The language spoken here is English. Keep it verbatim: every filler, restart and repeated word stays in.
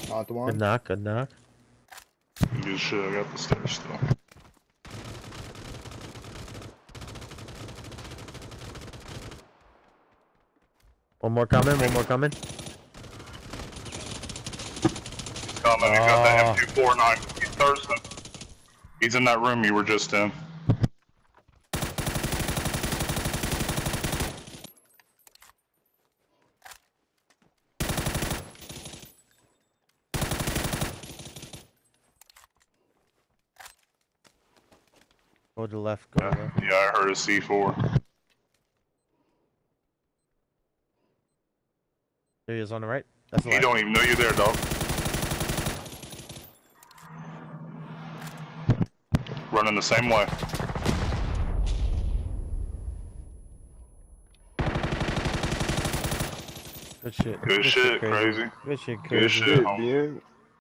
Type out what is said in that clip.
Not the Good one. knock, good knock. Good shit, I got the stairs still. One more coming, one more coming. He's coming, he's got that Oh. M two forty-nine. He's thirsting. He's in that room you were just in. Go to the left, go to the Yeah, left. yeah, I heard a C four. There he is on the right. That's the He left. don't even know you're there, dog. Running the same way. Good shit. Good shit, crazy. Good shit, Good crazy. shit, Shit, homie. man.